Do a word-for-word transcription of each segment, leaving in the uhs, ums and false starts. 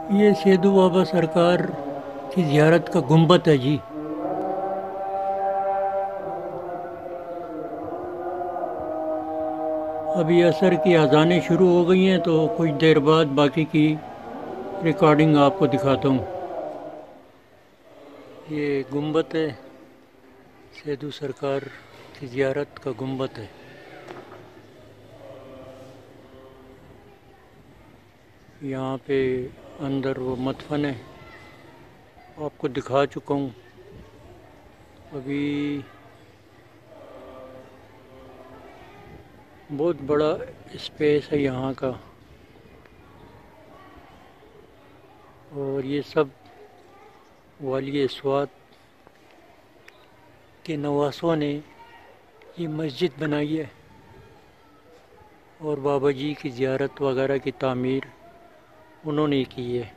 یہ سیدو بابا سرکار کی زیارت کا گنبد ہے جی۔ ابھی عصر کی اذانیں شروع ہو گئی ہیں تو کچھ دیر بعد باقی کی ریکارڈنگ آپ کو دکھاتا ہوں۔ یہ گنبد ہے، سیدو سرکار کی زیارت کا گنبد ہے۔ یہاں پہ اندر وہ مدفن ہے، آپ کو دکھا چکا ہوں۔ ابھی بہت بڑا اسپیس ہے یہاں کا، اور یہ سب والی اسوات کے نواسوں نے یہ مسجد بنائی ہے، اور بابا جی کی زیارت وغیرہ کی تعمیر انہوں نے کی ہے۔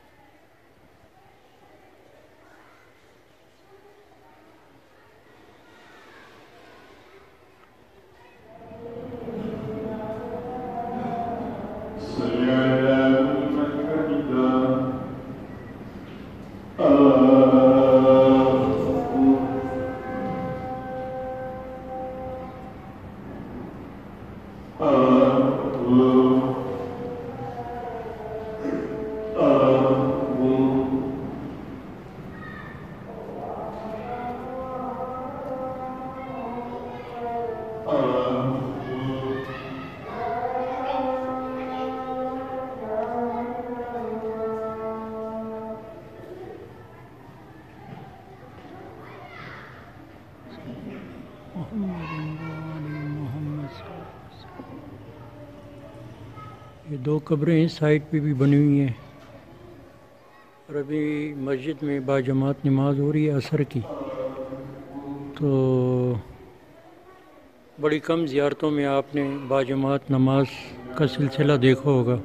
یہ دو قبریں اس سائڈ پہ بھی بنی ہوئی ہیں، اور ابھی مسجد میں باجماعت نماز ہو رہی ہے عصر کی، تو بڑی کم زیارتوں میں آپ نے باجماعت نماز کا سلسلہ دیکھا ہوگا۔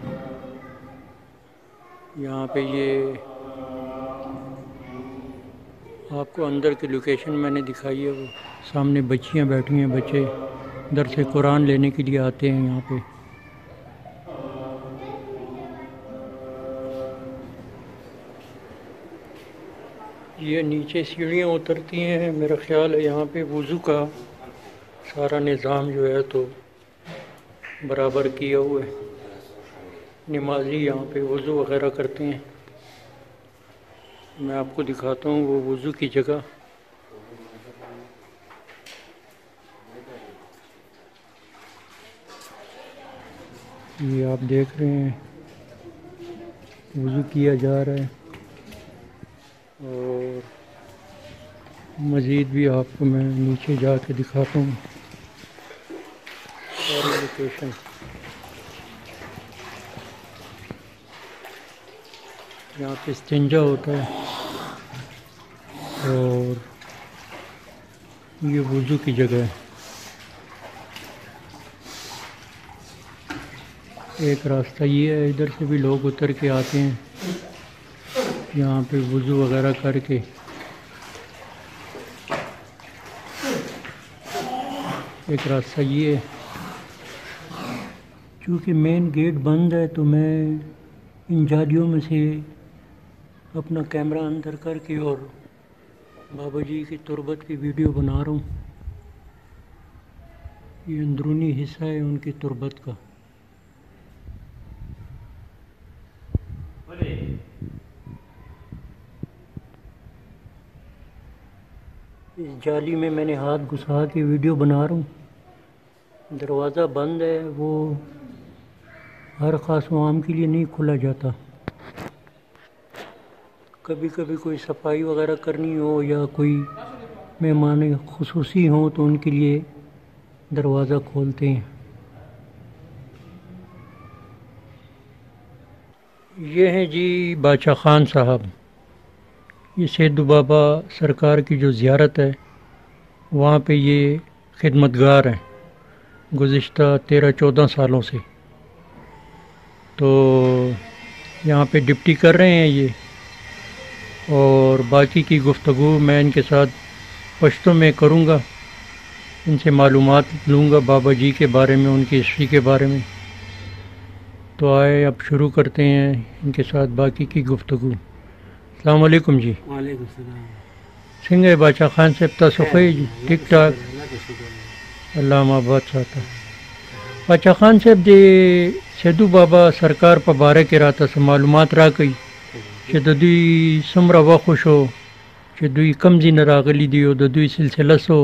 یہاں پہ یہ آپ کو اندر کی لوکیشن میں نے دکھائی ہے، وہ سامنے بچیاں بیٹھی ہیں، بچے درس قرآن لینے کے لیے آتے ہیں یہاں پہ۔ یہ نیچے سیڑھیاں اترتی ہیں، میرا خیال ہے یہاں پہ وضو کا سارا نظام جو ہے تو برابر کیا ہوا ہے، نمازی یہاں پہ وضو وغیرہ کرتے ہیں۔ میں آپ کو دکھاتا ہوں وہ وضو کی جگہ۔ یہ آپ دیکھ رہے ہیں وضو کیا جا رہا ہے، اور مزید بھی آپ کو میں نیچے جا کے دکھاتا ہوں ساری لوکیشن۔ یہاں پہ استنجا ہوتا ہے، اور یہ وضو کی جگہ ہے۔ ایک راستہ یہ ہے، ادھر سے بھی لوگ اتر کے آتے ہیں یہاں پہ وضو وغیرہ کر کے۔ ایک راستہ یہ ہے، چونکہ مین گیٹ بند ہے تو میں ان جالیوں میں سے اپنا کیمرہ اندر کر کے اور بابا جی کی تربت کی ویڈیو بنا رہا ہوں۔ یہ اندرونی حصہ ہے ان کی تربت کا۔ اس جالی میں میں نے ہاتھ گھسا کے ویڈیو بنا رہا ہوں۔ دروازہ بند ہے، وہ ہر خاص عوام کے لیے نہیں کھلا جاتا۔ کبھی کبھی کوئی صفائی وغیرہ کرنی ہو یا کوئی مہمان خصوصی ہوں تو ان کے لیے دروازہ کھولتے ہیں۔ یہ ہیں جی باچا خان صاحب، یہ سیدو بابا سرکار کی جو زیارت ہے وہاں پہ یہ خدمتگار ہیں گزشتہ تیرہ چودہ سالوں سے، تو یہاں پہ ڈپٹی کر رہے ہیں یہ، اور باقی کی گفتگو میں ان کے ساتھ پشتو میں کروں گا، ان سے معلومات لوں گا بابا جی کے بارے میں، ان کی ہسٹری کے بارے میں۔ تو آئے اب شروع کرتے ہیں ان کے ساتھ باقی کی گفتگو. السلام علیکم جی. وعلیکم السلام. څنګه باچا خان صاحب تاسو خو یې ټیک ټاک الله ما آباد ساته. باچا خان صاحب د سیدو بابا سرکار په باره کې راته څه معلومات راکړئ چې د دوی څومره وخت وشو چې دوی کم ځای نه راغلي دي او د دوی سلسله څه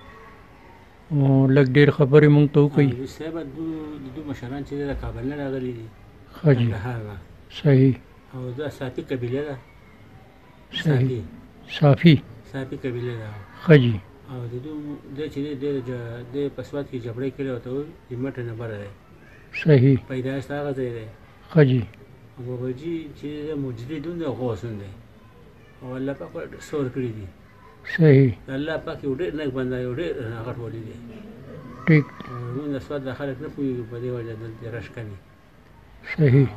لږ ډېر خبرې مونږ ته وکړئ. صاحب د دوی مشران چې د کابل نه راغلي دي ښه جي صحیح. او دا صافي قبیله ده. صحیح صافي صافي قبیله ده. ښه جي. او د دوی د چې د پسوات کې جګړه کړې او ته د مټ نه بره دی. صحیح. پیدایښت هغه ځای دی. ښه جي. او بابا جي چې مجددون دی او غوثون دی او الله پاک سور کړي دي. صحیح. الله پاک یو ډېر نیک بنده یو ډېر غټ ولي دی. ټیک. موږ د سواد د خلک نه پوهېږو په دې وجه دلته رش کوي. صحیح.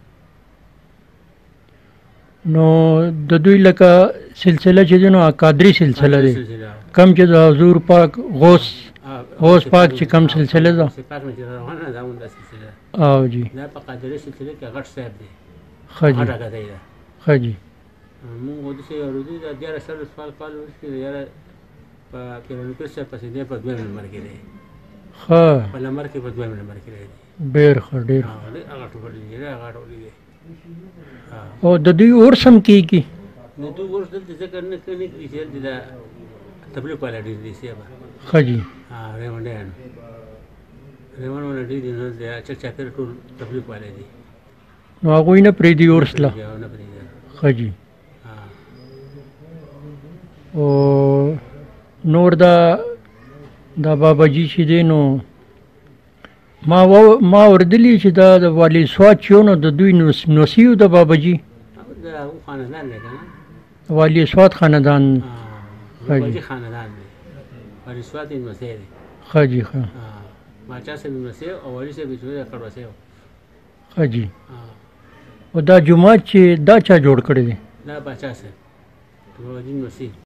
نو د دوی لکه سلسله چې دی نو قادري سلسله دی کم چې د حضور پاک غوث غوث پاک چې کم سلسله ده. او جی دا په قادري سلسله کې غټ صاحب دی. ښه جي ښه جي. مونږ داسې اورېدلي ده دیارلس څلوېښت کال کال وروسته یاره په پیرنګر صاحب پسې دی په دویم نمبر کې دی. ښه په نمبر کې په دویم نمبر کې دی. ډېر ښه ډېر ښه. هغه ټوکړي دی هغه ټوکړي دی. او د دوی اورس هم کېږي. د دوی اورس دلته ذکر نه کوي چې دلته د تبلیغ والا ډېر دي صاحب. ښه جي. ریونډیان ریونډونه ډېر دي نو د چاپېره ټول تبلیغ والا دي نو هغوی نه پرېږدي اورس له. ښه جي. او نور دا دا بابا جي چې دی نو ما ما اورېدلي چې دا د والي سوات چې نو د دوی نوسي و د بابا جي خاندان دی که نه والي سوات خاندان. بابا جي خاندان دی والي سوات یې نوسی دی. ښه جي ښه. باچا صاحب یې نوسی او والي صاحب یې کړوسی و. ښه جي. او دا جومات چې دا چا جوړ کړی دی؟ دا باچا صاحب بابا جي نوسی.